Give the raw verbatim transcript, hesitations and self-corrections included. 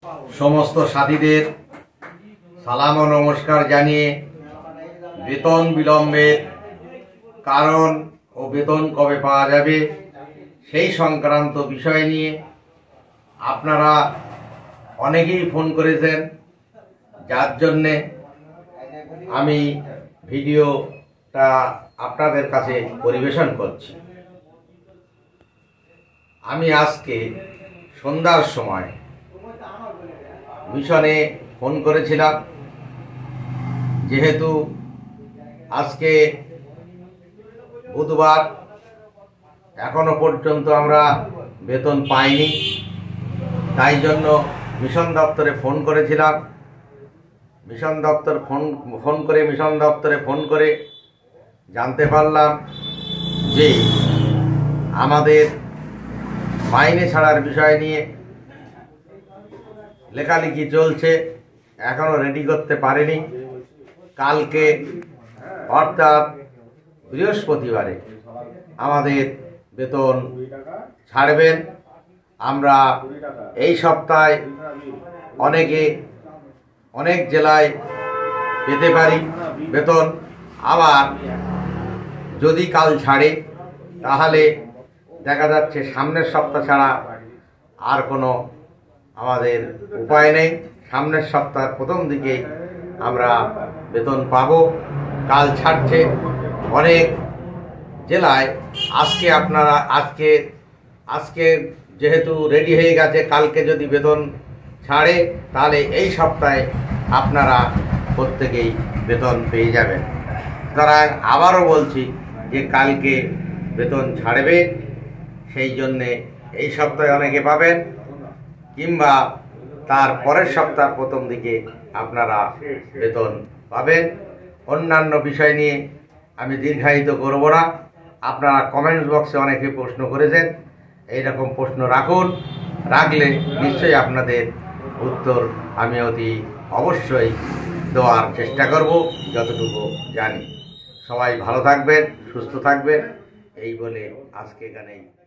সমস্ত সাথীদের সালাম ও নমস্কার জানিয়ে বেতন বিলম্বের কারণ ও বেতন কবে পাওয়া যাবে সেই সংক্রান্ত বিষয় নিয়ে আপনারা অনেকেই ফোন করেছেন, যার জন্যে আমি ভিডিওটা আপনাদের কাছে পরিবেশন করছি। আমি আজকে সন্ধ্যার সময় মিশনে ফোন করেছিলাম, যেহেতু আজকে বুধবার, এখনো পর্যন্ত আমরা বেতন পাইনি, তাই জন্য মিশন দপ্তরে ফোন করেছিলাম। মিশন দপ্তর ফোন ফোন করে মিশন দপ্তরে ফোন করে জানতে পারলাম যে আমাদের মাইনে ছাড়ার বিষয় নিয়ে লেখালেখি চলছে, এখনো রেডি করতে পারেনি। কালকে অর্থাৎ বৃহস্পতিবারে আমাদের বেতন ছাড়বেন। আমরা এই সপ্তাহে অনেকে অনেক জেলায় পেতে পারি বেতন, আবার যদি কাল ছাড়ে তাহলে দেখা যাচ্ছে সামনের সপ্তাহ ছাড়া আর কোনো আমাদের উপায় নেই। সামনের সপ্তাহের প্রথম দিকে আমরা বেতন পাব। কাল ছাড়ছে অনেক জেলায়। আজকে আপনারা আজকে আজকে যেহেতু রেডি হয়ে গেছে, কালকে যদি বেতন ছাড়ে তাহলে এই সপ্তাহে আপনারা প্রত্যেকেই বেতন পেয়ে যাবেন। সুতরাং আবারও বলছি যে কালকে বেতন ছাড়বে, সেই জন্যে এই সপ্তাহে অনেকে পাবেন, কিংবা তার পরের সপ্তাহ প্রথম দিকে আপনারা বেতন পাবেন। অন্যান্য বিষয় নিয়ে আমি দীর্ঘায়িত করব না। আপনারা কমেন্টস বক্সে অনেকে প্রশ্ন করেছেন, এইরকম প্রশ্ন রাখুন, রাখলে নিশ্চয়ই আপনাদের উত্তর আমি অতি অবশ্যই দেওয়ার চেষ্টা করব যতটুকু জানি। সবাই ভালো থাকবেন, সুস্থ থাকবেন, এই বলে আজকে এখানেই